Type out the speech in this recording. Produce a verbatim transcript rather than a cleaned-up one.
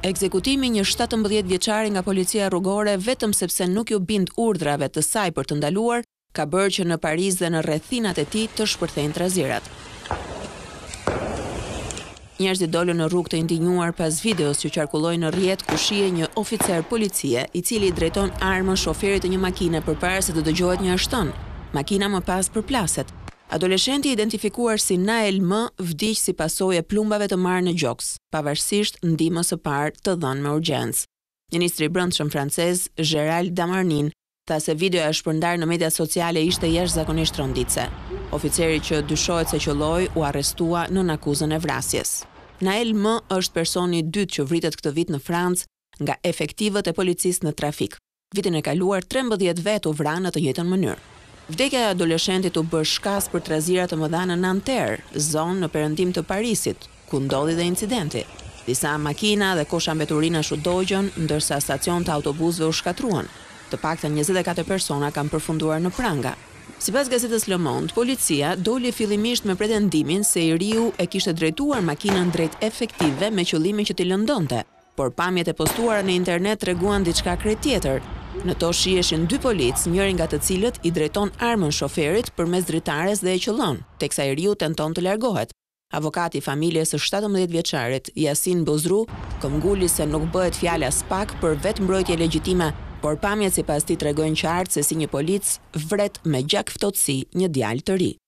Ekzekutimi një shtatëmbëdhjetë vjeçari nga policia rrugore vetëm sepse nuk ju bind urdhrave të saj për të ndaluar, ka bërë që në Paris dhe në rrethinat e tij të shpërthejnë trazirat. Njerëzit dolën në rrugë të indinjuar pas videos që qarkulloi në rrjet ku shihe një oficer policie i cili i drejton armën shoferit të një makine përpara se të dëgjohet një arshton. Makina më pas përplaset. Adoleshenti identifikuar si Nael M vdiq si pasojë e plumbave të marrë në gjoks, pavarësisht ndihmës së parë të dhënë me urgjencë. Ministri i Brendshëm francez Gérald Darmanin tha se videoja e shpërndar në mediat sociale ishte jashtëzakonisht tronditse. Oficeri që dyshohet se qëlloi u arrestua nën akuzën e vrasjes. Nael M është personi i dytë që vritet këtë vit në Francë nga efektivët e policisë në trafik. Vitin e kaluar trembëdhjetë vet u vranë në të njëjtën mënyrë. Vdekja e adoleshentit u bë shkas për trazira të mëdha në Nanterre, zonë në perëndim të Parisit, ku ndodhi dhe incidenti. Disa makina dhe kosha mbeturinash u dogjën, ndërsa stacion të autobusëve u shkatruan. Të paktën njëzet e katër persona kanë përfunduar në pranga. Sipas gazetës Le Monde, policia doli fillimisht me pretendimin se i riu e kishte drejtuar makinën drejt efektive me qëllimin që t'i lëndonte, por pamjet e postuara në internet treguan diçka krejt tjetër. Në to shiheshin dy polic, njëri nga të cilët i drejton armën shoferit përmes dritares dhe e qëllon, teksa i riu tenton të largohet. Avokati i familjes së shtatëmbëdhjetë vjeçarit, Yasin Bozru, këmbguli se nuk bëhet fjala as pak për vetmbrojtje legjitime, por pamjet sipas tij tregojnë qartë se si një polic vret me gjak ftohtësi një djalë të ri.